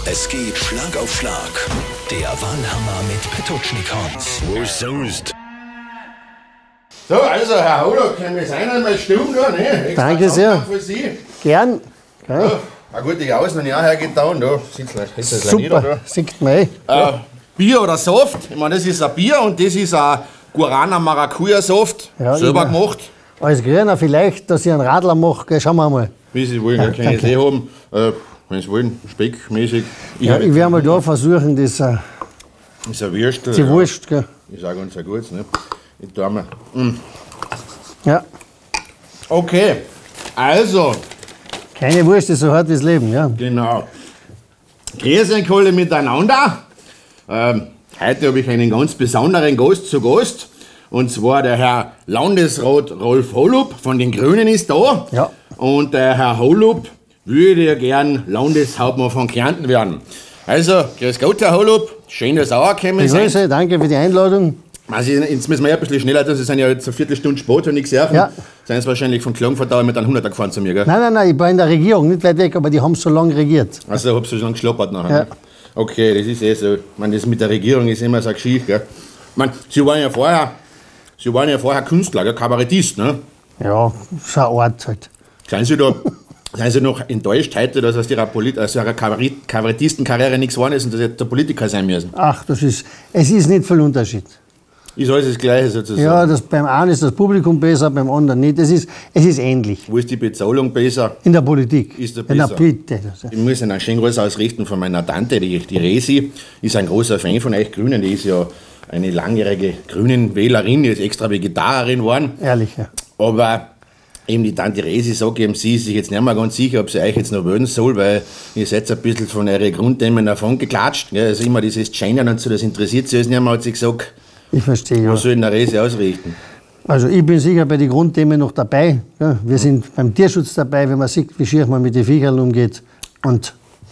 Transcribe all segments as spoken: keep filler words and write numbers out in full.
Es geht Schlag auf Schlag. Der Wahlhammer mit Petutschnik Hans. Wo sonst? So, also Herr Hauler, können wir sein einmal stumm da, ne? Extra Danke sehr. Für Sie. Gern. Gell? Ja, eine gute Außen und ja, hergetan, da sitzt das gleich nieder, Super, sieht man eh. da. Äh, Bier oder Saft, ich meine, das ist ein Bier und das ist ein Guarana Maracuja Saft, Ja, selber ich- gemacht. Als Grüner vielleicht, dass ich einen Radler mache, gell, schauen wir mal. Wie Sie wollen, ja, können Sie eh haben. Äh, wenn Sie wollen, speckmäßig. Ich Ja, hab ich jetzt- werde mal da versuchen, das äh, Ist ein Würstel. die ja. Wurst. Gell. Ist auch ganz gut, ne? Ich tue mir. Mm. Ja, Okay, also, keine Wurst ist so hart wie das Leben. Ja. genau. Grüß euch alle miteinander. Ähm, heute habe ich einen ganz besonderen Gast zu Gast. Und zwar der Herr Landesrat Rolf Holub von den Grünen ist da. Ja. Und der Herr Holub würde ja gern Landeshauptmann von Kärnten werden. Also, grüß Gott, Herr Holub. Schön, dass ihr auch gekommen seid. Begrüße, danke für die Einladung. Also, jetzt müssen wir ja ein bisschen schneller, das sind ja jetzt eine Viertelstunde spät, wenn ich gesehen habe. Ja. Sind Sie wahrscheinlich von Klagenfurt mit einem Hunderter gefahren zu mir, gell? Nein, nein, nein, ich war in der Regierung, nicht weit weg, aber die haben so lange regiert. Also, hab so schon geschlappert nachher. Ja. Ne? Okay, das ist eh so. Ich meine, das mit der Regierung ist immer so eine Geschichte, gell? Ich meine, Sie waren ja vorher, Sie waren ja vorher Künstler, gell? Kabarettist, ne? Ja, so ein Ort halt. Seien Sie da, seien Sie noch enttäuscht heute, dass aus Ihrer, Polit aus Ihrer Kabarett Kabarettistenkarriere nichts geworden ist und dass Sie jetzt der Politiker sein müssen? Ach, das ist, es ist nicht viel Unterschied. Ist alles das Gleiche sozusagen. Ja, das, beim einen ist das Publikum besser, beim anderen nicht. Es ist, es ist ähnlich. Wo ist die Bezahlung besser? In der Politik. Ist der Ja, na, besser? bitte. Ich muss einen schönen Gruß ausrichten von meiner Tante, die, die Resi, ist ein großer Fan von euch Grünen, die ist ja eine langjährige Grünen-Wählerin, die ist extra Vegetarierin geworden, Ehrlich, ja. aber eben die Tante Resi sagt eben, sie ist sich jetzt nicht mehr ganz sicher, ob sie euch jetzt noch wählen soll, weil ihr seid ein bisschen von euren Grundthemen davon geklatscht, gell? Also immer dieses Scheinen und so, das interessiert sie alles nicht mehr, hat sie gesagt, Ich verstehe, ja. was soll denn der Resi ausrichten? Also ich bin sicher bei den Grundthemen noch dabei. Ja, wir sind beim Tierschutz dabei, wenn man sieht, wie schier man mit den Viechern umgeht. Und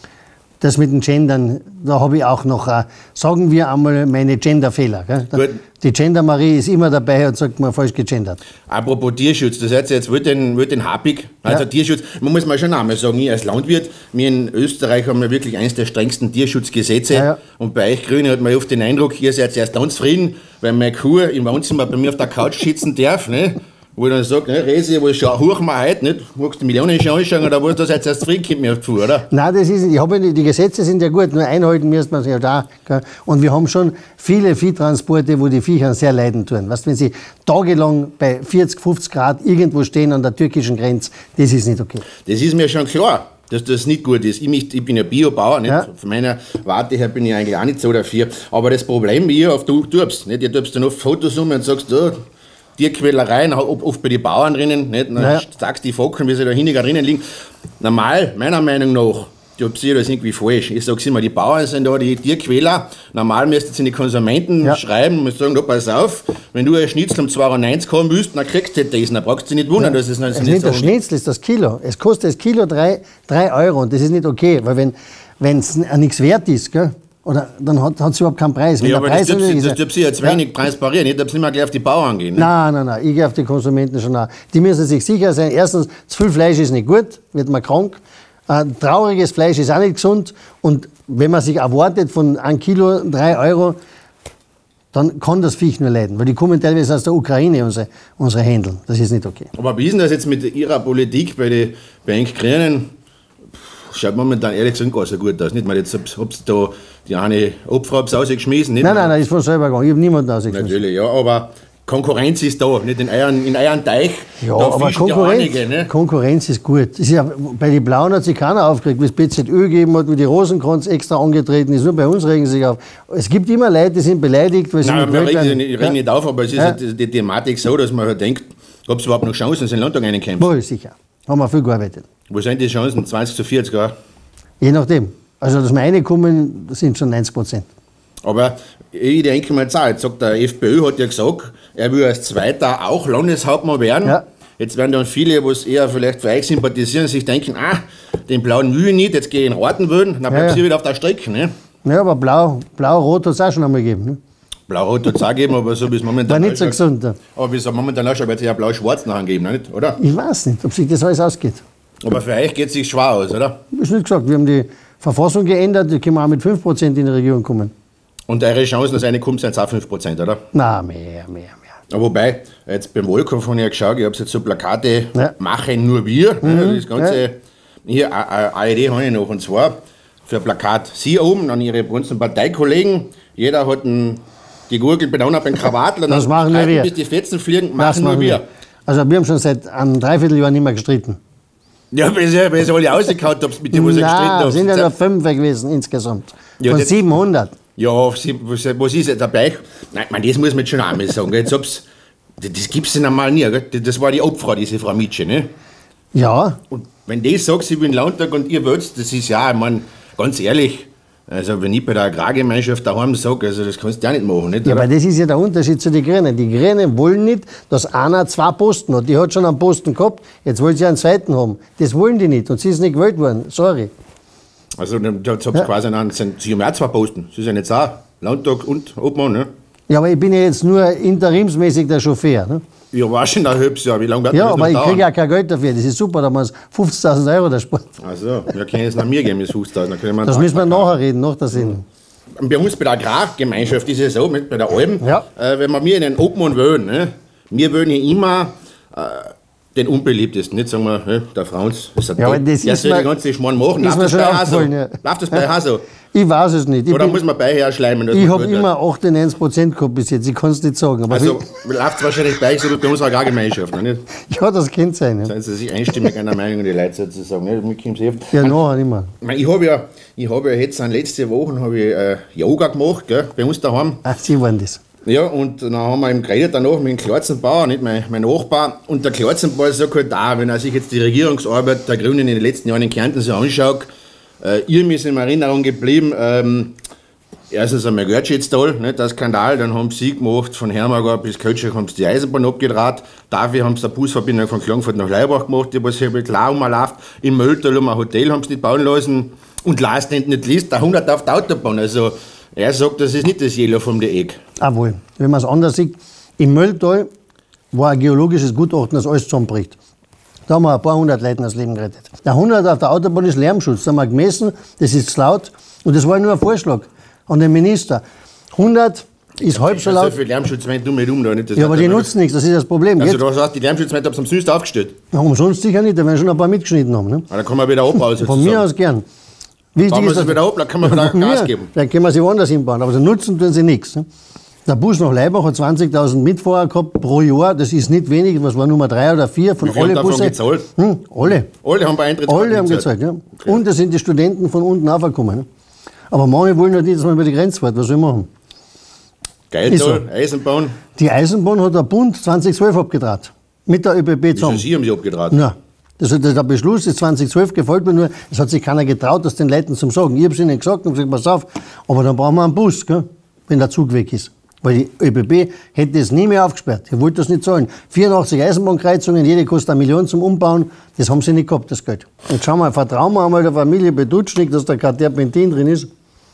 das mit den Gendern, da habe ich auch noch, äh, sagen wir einmal, meine Genderfehler. Gell? Gut. Die Gender-Marie ist immer dabei und sagt, man falsch gegendert. Apropos Tierschutz, das heißt jetzt, wollt den, wollt den Habig, also Ja. Tierschutz, man muss mal schon einmal sagen, ich als Landwirt, wir in Österreich haben ja wirklich eines der strengsten Tierschutzgesetze Ja, ja. und bei euch Grünen hat man oft den Eindruck, ihr seid erst dann zufrieden, weil meine Kuh im Wohnzimmer bei mir auf der Couch sitzen darf, ne? Wo ich dann sage, ne, Resi, wo schau, huchen wir heute, nicht? Magst du Millionen schon anschauen oder was, da seid ihr erst zufrieden, kommt mir auf die Fuhr, oder? Nein, das ist, ich habe nicht, die Gesetze sind ja gut, nur einhalten müsste man sie ja da. Gell? Und wir haben schon viele Viehtransporte, wo die Viecher sehr leiden tun. Weißt, wenn sie tagelang bei vierzig, fünfzig Grad irgendwo stehen an der türkischen Grenze, das ist nicht okay. Das ist mir schon klar, dass das nicht gut ist. Ich, mich, ich bin ja Biobauer, nicht? Ja. Von meiner Warte her bin ich eigentlich auch nicht so dafür. Aber das Problem, ihr auf du tust, nicht? Ihr tust dann oft Fotos um und sagst, oh, Tierquälereien, oft bei den Bauern drinnen, nicht? Dann Ja. sagst die Focken, wie sie da hinten drinnen liegen. Normal, meiner Meinung nach, ich sehe das irgendwie falsch. Ich sage immer, die Bauern sind da die Tierquäler. Normal müssten sie die Konsumenten Ja. schreiben und sagen, da pass auf, wenn du ein Schnitzel um zwei Euro neunzig haben willst, dann kriegst du das. Dann brauchst du dich nicht wundern, dass es Es nicht ist nicht so das Schnitzel, es ist das Kilo. Es kostet das Kilo drei Euro und das ist nicht okay, weil wenn es nichts wert ist, gell, oder, dann hat es überhaupt keinen Preis. Wenn Ja, der aber das Preis dürfen ist, Sie, das dürfen Sie jetzt ja. wenig transparieren. Ich darf nicht mehr gleich auf die Bauern gehen. Ne? Nein, nein, nein, ich gehe auf die Konsumenten schon nach. Die müssen sich sicher sein. Erstens, zu viel Fleisch ist nicht gut, wird man krank. Äh, trauriges Fleisch ist auch nicht gesund. Und wenn man sich erwartet von einem Kilo drei Euro, dann kann das Viech nur leiden. Weil die kommen teilweise aus der Ukraine, unsere, unsere Händel. Das ist nicht okay. Aber wie ist denn das jetzt mit Ihrer Politik bei den bei den Grünen? Schaut momentan ehrlich gesagt gar so gut aus. Nicht mal jetzt habt ihr da die eine Opfer rausgeschmissen. Nicht? Nein, nein, nein, ist von selber gegangen. Ich habe niemanden ausgeschmissen. Natürlich, ja, aber Konkurrenz ist da, nicht in euren, in euren Teich. Ja, da aber fischen ja Konkurrenz, einige, ne? Konkurrenz ist gut. Es ist ja, bei den Blauen hat sich keiner aufgeregt, wie es B Z Ö gegeben hat, wie die Rosenkranz extra angetreten ist. Nur bei uns regen sie sich auf. Es gibt immer Leute, die sind beleidigt, weil sie Nein, nicht wir gewählt regen werden. nicht, ich reg nicht auf, aber es ist Ja. halt die, die Thematik so, dass man halt denkt, ob es überhaupt noch Chancen in den Landtag reinkommt. Wohl, sicher. Haben wir viel gearbeitet. Wo sind die Chancen? zwanzig zu vierzig, ja? Je nachdem. Also, dass wir reinkommen, das sind schon neunzig Prozent. Aber ich denke mal jetzt auch, jetzt sagt der FPÖ, hat ja gesagt, er will als Zweiter auch Landeshauptmann werden. Ja. Jetzt werden dann viele, die eher vielleicht für euch sympathisieren, sich denken, ah, den blauen will ich nicht, jetzt gehe ich in Ortenwöhn, dann bleibt ja. sie wieder auf der Strecke. Ne? Ja, aber blau, blau-rot hat es auch schon einmal gegeben. Ne? Blau-Rot hat es auch gegeben, aber so wie es momentan War nicht so ausschaut- gesund. Ja. Aber wie es momentan ausschaut, wird es ja Blau-Schwarz nachher geben, nicht? Oder? Ich weiß nicht, ob sich das alles ausgeht. Aber für euch geht es sich schwer aus, oder? Ist nicht gesagt. Wir haben die Verfassung geändert, da können wir auch mit fünf Prozent in die Regierung kommen. Und eure Chancen, dass eine kommt, sind jetzt auch fünf Prozent, oder? Nein, mehr, mehr, mehr. Wobei, jetzt beim Wahlkampf habe ich ja geschaut, ich habe jetzt so Plakate, ja. machen nur wir. Mhm. Das ganze, ja. Hier, eine Idee habe ich noch, und zwar für ein Plakat Sie oben, dann Ihre ganzen Parteikollegen, jeder hat ein, die Gurgel benannt auf einen Krawattel, und das dann machen wir wir. bis die Fetzen fliegen, machen das nur machen wir. wir. Also wir haben schon seit einem Dreivierteljahr nicht mehr gestritten. Ja, bis ich, bis ich alle rausgehauen habe, mit dem, was ich gestritten Nein, habe. sind ja da fünf gewesen insgesamt. Ja, von das- siebenhundert. Ja, was was ist jetzt dabei? Nein, man, das muss man jetzt schon einmal sagen. Jetzt hab's, das das gibt es ja normal nie. Gell? Das war die Obfrau, diese Frau Mitsche. Ne? Ja, Und wenn die sagt, sie will einen Landtag und ihr wollt, das ist ja, ich meine, ganz ehrlich, also wenn ich bei der Agrargemeinschaft daheim sage, also das kannst du ja nicht machen. Nicht, ja, oder? aber das ist ja der Unterschied zu den Grünen. Die Grünen wollen nicht, dass einer zwei Posten hat. Die hat schon einen Posten gehabt, jetzt wollen sie einen zweiten haben. Das wollen die nicht und sie ist nicht gewählt worden. Sorry. Also dann jetzt habt ihr Ja. quasi einen, sind, sie haben ja auch zwei Posten. Sie sind jetzt auch Landtag und Obmann. Ne? Ja, aber ich bin ja jetzt nur interimsmäßig der Chauffeur. Ne? Ja, war schon ein halbes Jahr. Wie lange wird Ja, das aber noch ich dauern? kriege ja kein Geld dafür. Das ist super, da haben wir fünfzigtausend Euro der Sport. Also, wir können es nach mir geben, das fünfzigtausend. Dann können wir einen Das müssen wir Antrag nachher reden, nach der Sendung. Bei uns bei der Agrargemeinschaft ist es so, mit, bei der Alben, Ja. äh, wenn wir mir einen Obmann wählen, ne, wir wählen ja immer äh, den unbeliebtesten. Nicht sagen wir, ne, der Franz ist ein Ja, aber Depp, das der ist soll mir- den ganzen Schmarrn machen. ist Läuft mir das schon bei Haso? aufgefallen, ja. Läuft das bei Haso? Ich weiß es nicht. Ich, Oder bin- muss man bei schleimen? dass ich man habe gut wird? immer achtundneunzig Prozent gehabt bis jetzt. Ich kann es nicht sagen. Aber Also läuft es wahrscheinlich bei euch so wie bei unserer Agrargemeinschaft. Ne, nicht? ja, das könnte sein. Ja, Seien Sie sich einstimmig einer Meinung, die Leute sozusagen. Ne? Mit Kim Seft. ja nachher nicht mehr. Ich mein, Ich habe ja, ich hab ja jetzt an letzte Wochen habe ich, äh, Yoga gemacht, gell, bei uns daheim. Ach, Sie waren das. Ja, und dann haben wir eben geredet danach mit dem Klarzenbauer, nicht mein, mein Nachbar. Und der Klarzenbauer sagt halt auch, wenn er sich jetzt die Regierungsarbeit der Grünen in den letzten Jahren in Kärnten so anschaut, äh, ihr ist in Erinnerung geblieben, ähm, erstens einmal Götschitz-Tal, nicht, der Skandal, dann haben sie gemacht, von Hermagor bis Kötschach haben sie die Eisenbahn abgedraht, dafür haben sie eine Busverbindung von Klagenfurt nach Leibach gemacht, die was hier klar umläuft, im Mölltal um ein Hotel haben sie nicht bauen lassen und last and not least, der hundert auf der Autobahn, also er sagt, das ist nicht das Yellow vom der Eck. Jawohl. Wenn man es anders sieht, im Mölltal war ein geologisches Gutachten, das alles zusammenbricht. Da haben wir ein paar hundert Leute das Leben gerettet. Der hundert auf der Autobahn ist Lärmschutz. Da haben wir gemessen, das ist zu laut. Und das war nur ein Vorschlag an den Minister. hundert ist halb so So laut. viel Lärmschutzmeint dumm mit um da nicht. Das Ja, aber hat die er- nutzen nichts, das ist das Problem. Also Jetzt, du hast die Lärmschutzmeint am Süß aufgestellt. ja, umsonst sicher nicht, da werden schon ein paar mitgeschnitten haben. Ne? Aber da kann man wieder abbauen. Von mir aus gern. Wichtig Bauen wir ist, sie wieder ab, dann kann man wieder von Gas mir, geben. Dann können wir sie woanders hinbauen, aber so nutzen tun sie nichts. Ne? Der Bus nach Leibach hat zwanzigtausend Mitfahrer gehabt pro Jahr, das ist nicht wenig, was war Nummer drei oder vier von Wie viel alle haben davon Busse. gezahlt? Hm, alle. Alle haben bei Eintritt Alle haben gezahlt, ja. Und es sind die Studenten von unten aufgekommen. Ne? Aber manche wollen halt nicht, dass man über die Grenze fährt. Was soll ich machen? Geil, Ist so. Eisenbahn. Die Eisenbahn hat der Bund zweitausendzwölf abgedraht. Mit der ÖBB Wieso zusammen. Sie haben sie abgedraht? Ja. Das, der der Beschluss ist zweitausendzwölf gefolgt, nur es hat sich keiner getraut, das den Leuten zu sagen. Ich habe es ihnen gesagt und gesagt, pass auf, aber dann brauchen wir einen Bus, gell, wenn der Zug weg ist. Weil die ÖBB hätte es nie mehr aufgesperrt. Ihr wollt das nicht zahlen. vierundachtzig Eisenbahnkreuzungen, jede kostet eine Million zum Umbauen. Das haben sie nicht gehabt, das Geld. Und schau mal, vertrauen wir einmal der Familie Bedutschnik, dass da kein Terpentin drin ist.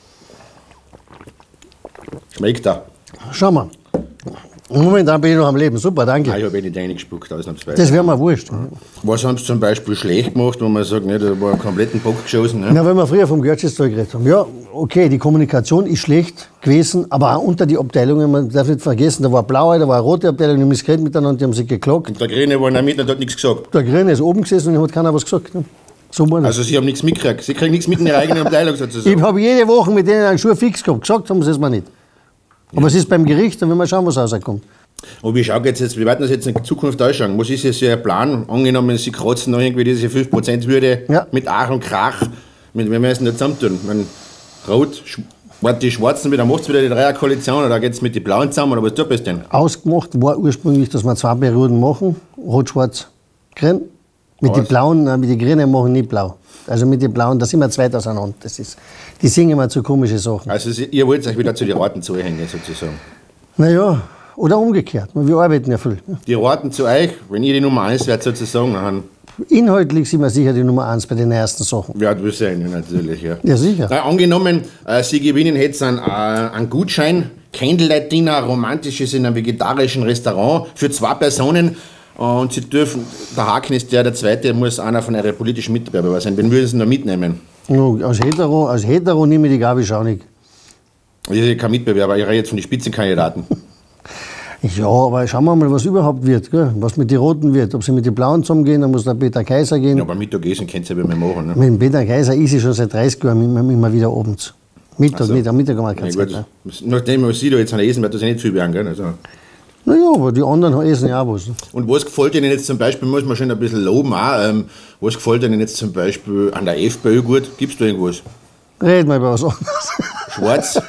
Schmeckt da. Schau mal. Momentan bin ich noch am Leben. Super, Ah, danke. ich habe eh nicht reingespuckt, ausnahmsweise. Das wäre mir wurscht. Was haben sie zum Beispiel schlecht gemacht, wo man sagt, ne, da war einen kompletten Bock geschossen? Ne? Na, wenn wir früher vom Götzschitz geredet haben. Ja, okay, die Kommunikation ist schlecht gewesen, aber auch unter die Abteilungen, man darf nicht vergessen, da war eine blaue, da war eine rote Abteilung, die haben sich geredet miteinander, die haben sich geklagt. Und der Grüne war noch mit und hat nichts gesagt. Der Grüne ist oben gesessen und hat keiner was gesagt. Ne? So war das. Also sie haben nichts mitgekriegt. Sie kriegen nichts mit in ihrer eigenen Abteilung Ich sozusagen. habe jede Woche mit denen einen Schuh fix gehabt. Gesagt haben sie es mir nicht. Aber es ist beim Gericht, dann werden wir schauen, was rauskommt. Und wie schaut jetzt, jetzt, wie wird das jetzt in Zukunft ausschauen? Was ist jetzt Ihr Plan? Angenommen, Sie kratzen noch irgendwie diese fünf Prozent Hürde Ja. mit Ach und Krach. Mit, wir müssen das zusammentun. Wenn Rot, Sch- die Schwarzen wieder, macht es wieder die Dreierkoalition oder geht es mit den Blauen zusammen oder was tut das denn? Ausgemacht war ursprünglich, dass wir zwei Perioden machen. Rot, Schwarz, Grün. Mit den Was? Blauen, nein, mit den Grünen machen nicht blau. Also mit den Blauen, da sind wir zwei auseinander. Das ist, die singen immer zu komische Sachen. Also Sie, ihr wollt euch wieder zu den Orten zuhängen sozusagen. Naja, oder umgekehrt. Wir arbeiten ja viel. Die Orten zu euch, wenn ihr die Nummer eins werdet sozusagen, dann Inhaltlich sind wir sicher die Nummer eins bei den ersten Sachen. wird wir sein, natürlich. Ja. Ja, sicher. Na, angenommen, äh, Sie gewinnen jetzt einen, äh, einen Gutschein, Candlelight Dinner, romantisches in einem vegetarischen Restaurant für zwei Personen. Und Sie dürfen, der Haken ist der, der zweite muss einer von Ihren politischen Mitbewerbern sein. Wen würden Sie noch mitnehmen? Ja, als Hetero, als Hetero nehme ich die Gabi Schaunig. Ich bin kein Mitbewerber, ich rede jetzt von den Spitzenkandidaten. Ja, aber schauen wir mal, was überhaupt wird, gell? Was mit den Roten wird. Ob sie mit den Blauen zusammengehen, dann muss der Peter Kaiser gehen. Ja, aber Mittagessen könnt ihr ja bei mir machen. Ne? Mit dem Peter Kaiser ist ich schon seit dreißig Jahren immer, immer wieder abends. Mittag, Also, nicht, am Mittag haben wir keine Ja, Zeit gut. mehr. Nachdem, was Sie da jetzt an Essen, wird das ja nicht viel werden. Gell? Also. Naja, aber die anderen essen ja auch was. Und was gefällt Ihnen jetzt zum Beispiel, muss man schon ein bisschen loben auch, ähm, was gefällt Ihnen jetzt zum Beispiel an der FPÖ gut? Gibt es da irgendwas? Reden wir über was anderes. Schwarz?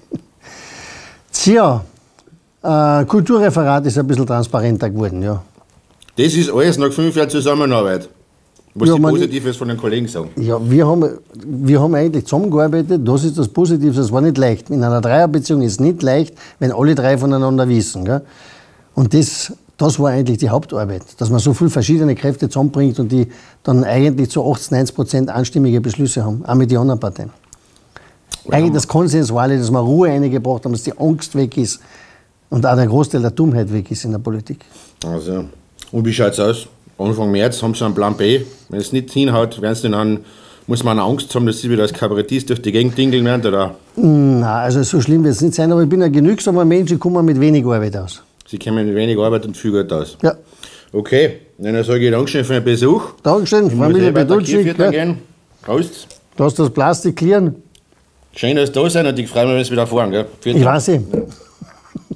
Tja, äh, Kulturreferat ist ein bisschen transparenter geworden, ja. Das ist alles nach fünf Jahren Zusammenarbeit. Was Ja, die man- Positives von den Kollegen sagen. Ja, wir haben, wir haben eigentlich zusammengearbeitet, das ist das Positive, das war nicht leicht. In einer Dreierbeziehung ist es nicht leicht, wenn alle drei voneinander wissen. Gell? Und das, das war eigentlich die Hauptarbeit, dass man so viele verschiedene Kräfte zusammenbringt und die dann eigentlich zu achtzig, neunzig Prozent einstimmige Beschlüsse haben, auch mit den anderen Parteien. Eigentlich das Konsensuale, dass wir Ruhe eingebracht haben, dass die Angst weg ist und auch der Großteil der Dummheit weg ist in der Politik. Also, und wie schaut es aus? Anfang März haben Sie einen Plan B. Wenn es nicht hinhaut, werden Sie dann, muss man Angst haben, dass Sie wieder als Kabarettist durch die Gegend dingeln werden? Oder Na, also so schlimm wird es nicht sein, aber ich bin ein genügsamer Mensch, ich komme mit wenig Arbeit aus. Sie kommen mit wenig Arbeit und viel Geld aus? Ja, Okay, dann sage ich Dankeschön für den Besuch. Dankeschön, Ich muss Familie eh weiter Petutschnik. Kirchviertel Ja. gehen. Prost. Lass das Plastik klären. Schön, dass Sie da sind und ich freue mich, wenn Sie wieder fahren. Gell? Vielen Ich Dank. weiß eh.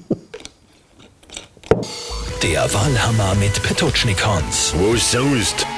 Der Wahlhammer mit Petutschnik Hans. Was sonst?